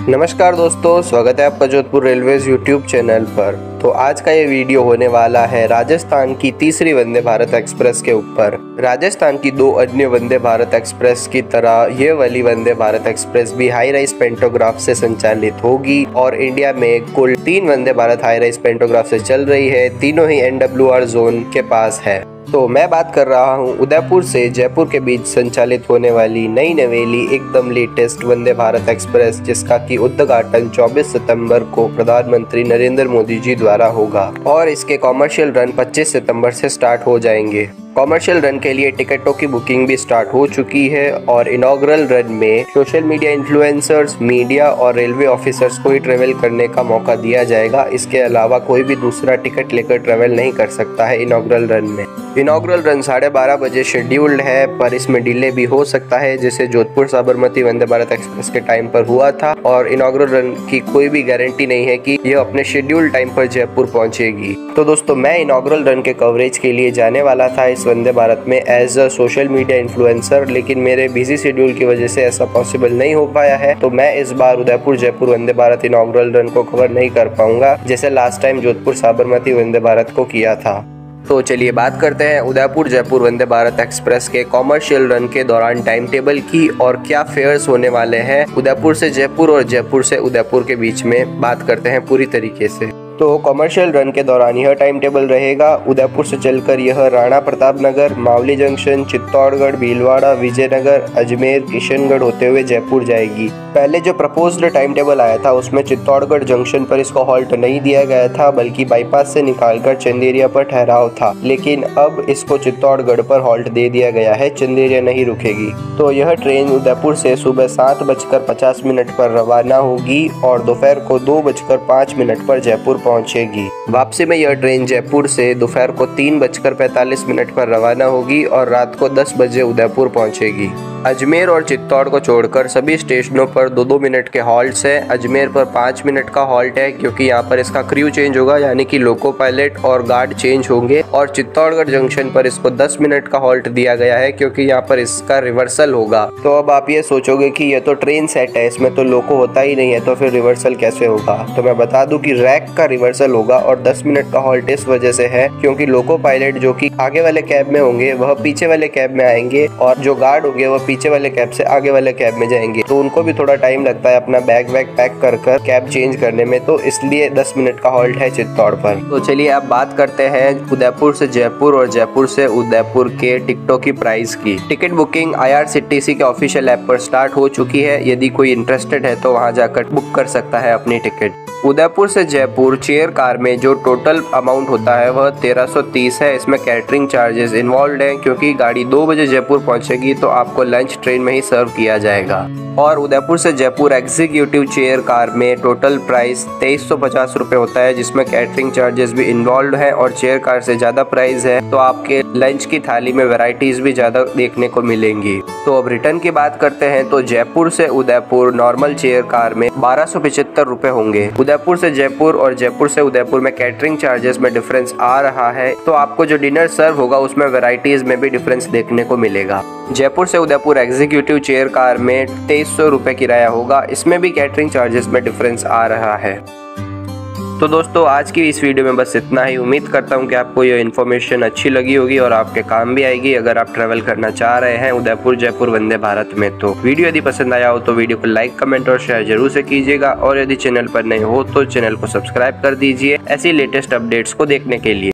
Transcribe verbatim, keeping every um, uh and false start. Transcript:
नमस्कार दोस्तों, स्वागत है आपका जोधपुर रेलवेज यूट्यूब चैनल पर। तो आज का ये वीडियो होने वाला है राजस्थान की तीसरी वंदे भारत एक्सप्रेस के ऊपर। राजस्थान की दो अन्य वंदे भारत एक्सप्रेस की तरह ये वाली वंदे भारत एक्सप्रेस भी हाई राइज पेंटोग्राफ से संचालित होगी और इंडिया में कुल तीन Vande Bharat high rise pantograph से चल रही है। तीनों ही एन डब्ल्यू आर जोन के पास है। तो मैं बात कर रहा हूँ उदयपुर से जयपुर के बीच संचालित होने वाली नई नवेली एकदम लेटेस्ट वंदे भारत एक्सप्रेस, जिसका की उद्घाटन चौबीस सितंबर को प्रधानमंत्री नरेंद्र मोदी जी द्वारा होगा और इसके कॉमर्शियल रन पच्चीस सितंबर से स्टार्ट हो जाएंगे। कॉमर्शियल रन के लिए टिकटों की बुकिंग भी स्टार्ट हो चुकी है और इनॉग्रल रन में सोशल मीडिया इन्फ्लुएंसर्स, मीडिया और रेलवे ऑफिसर्स को ही ट्रेवल करने का मौका दिया जाएगा। इसके अलावा कोई भी दूसरा टिकट लेकर ट्रेवल नहीं कर सकता है इनॉग्रल रन में। इनॉग्रल रन साढ़े बारह बजे शेड्यूल्ड है, पर इसमें डिले भी हो सकता है, जैसे जोधपुर साबरमती वंदे भारत एक्सप्रेस के टाइम पर हुआ था। और इनॉग्रल रन की कोई भी गारंटी नहीं है कि यह अपने शेड्यूल टाइम पर जयपुर पहुंचेगी। तो दोस्तों, मैं इनॉग्रल रन के कवरेज के लिए जाने वाला था इस वंदे भारत में as a social media influencer, लेकिन मेरे बिजी शेड्यूल की वजह से ऐसा पॉसिबल नहीं हो पाया है। तो मैं इस बार उदयपुर जयपुर वंदे भारत इनॉग्रल रन को कवर नहीं कर पाऊंगा, जैसे लास्ट टाइम जोधपुर साबरमती वंदे भारत को किया था। तो चलिए बात करते हैं उदयपुर जयपुर वंदे भारत एक्सप्रेस के कॉमर्शियल रन के दौरान टाइम टेबल की और क्या फेयर्स होने वाले हैं उदयपुर से जयपुर और जयपुर से उदयपुर के बीच में। बात करते हैं पूरी तरीके से। तो कॉमर्शियल रन के दौरान यह टाइम टेबल रहेगा। उदयपुर से चलकर यह राणा प्रताप नगर, मावली जंक्शन, चित्तौड़गढ़, भीलवाड़ा, विजयनगर, अजमेर, किशनगढ़ होते हुए जयपुर जाएगी। पहले जो प्रपोज्ड टाइम टेबल आया था उसमें चित्तौड़गढ़ जंक्शन पर इसको हॉल्ट नहीं दिया गया था, बल्कि बाईपास से निकालकर चंदेरिया पर ठहराव था। लेकिन अब इसको चित्तौड़गढ़ पर हॉल्ट दे दिया गया है, चंदेरिया नहीं रुकेगी। तो यह ट्रेन उदयपुर से सुबह सात बजकर पचास मिनट पर रवाना होगी और दोपहर को दो बजकर पाँच मिनट पर जयपुर पहुंचेगी। वापसी में यह ट्रेन जयपुर से दोपहर को तीन बजकर पैंतालीस मिनट पर रवाना होगी और रात को दस बजे उदयपुर पहुंचेगी। अजमेर और चित्तौड़ को छोड़कर सभी स्टेशनों पर दो दो मिनट के हॉल्ट्स हैं। अजमेर पर पाँच मिनट का हॉल्ट है, क्योंकि यहाँ पर इसका क्रू चेंज होगा, यानी कि लोको पायलट और गार्ड चेंज होंगे। और चित्तौड़गढ़ जंक्शन पर इसको दस मिनट का हॉल्ट दिया गया है, क्योंकि यहाँ पर इसका रिवर्सल होगा। तो अब आप ये सोचोगे कि ये तो ट्रेन सेट है, इसमें तो लोको होता ही नहीं है, तो फिर रिवर्सल कैसे होगा। तो मैं बता दूं कि रैक का रिवर्सल होगा और दस मिनट का हॉल्ट इस वजह से है क्योंकि लोको पायलट जो कि आगे वाले कैब में होंगे वह पीछे वाले कैब में आएंगे और जो गार्ड होंगे वह पीछे वाले कैब से आगे वाले कैब में जाएंगे। तो उनको भी थोड़ा टाइम लगता है अपना बैग वैग पैक कर कर कैब चेंज करने में, तो इसलिए दस मिनट का हॉल्ट है चित्तौड़ पर। तो चलिए अब बात करते हैं उदयपुर से जयपुर और जयपुर से उदयपुर के टिकटों की प्राइस की। Ticket booking I R C T C के ऑफिशियल ऐप पर स्टार्ट हो चुकी है। यदि कोई इंटरेस्टेड है तो वहां जाकर बुक कर सकता है अपनी टिकट। उदयपुर से जयपुर चेयर कार में जो टोटल अमाउंट होता है वह तेरह सौ तीस है। इसमें कैटरिंग चार्जेस इन्वॉल्व हैं, क्योंकि गाड़ी दो बजे जयपुर पहुंचेगी तो आपको लंच ट्रेन में ही सर्व किया जाएगा। और उदयपुर से जयपुर एग्जीक्यूटिव चेयर कार में टोटल प्राइस तेईस सौ पचास रुपये होता है, जिसमें कैटरिंग चार्जेस भी इन्वॉल्व है और चेयर कार से ज़्यादा प्राइस है, तो आपके लंच की थाली में वैरायटीज भी ज़्यादा देखने को मिलेंगी। तो अब रिटर्न की बात करते हैं तो जयपुर से उदयपुर नॉर्मल चेयर कार में बारह सौ पिछहत्तर रुपये होंगे। उदयपुर से जयपुर और जयपुर से उदयपुर में कैटरिंग चार्जेस में डिफरेंस आ रहा है, तो आपको जो डिनर सर्व होगा उसमें वैरायटीज में भी डिफरेंस देखने को मिलेगा। जयपुर से उदयपुर एग्जीक्यूटिव चेयर कार में तेईस सौ रुपये किराया होगा, इसमें भी कैटरिंग चार्जेस में डिफरेंस आ रहा है। तो दोस्तों, आज की इस वीडियो में बस इतना ही। उम्मीद करता हूँ कि आपको ये इन्फॉर्मेशन अच्छी लगी होगी और आपके काम भी आएगी अगर आप ट्रैवल करना चाह रहे हैं उदयपुर जयपुर वंदे भारत में। तो वीडियो यदि पसंद आया हो तो वीडियो को लाइक, कमेंट और शेयर जरूर से कीजिएगा और यदि चैनल पर नए हो तो चैनल को सब्सक्राइब कर दीजिए ऐसी लेटेस्ट अपडेट्स को देखने के लिए।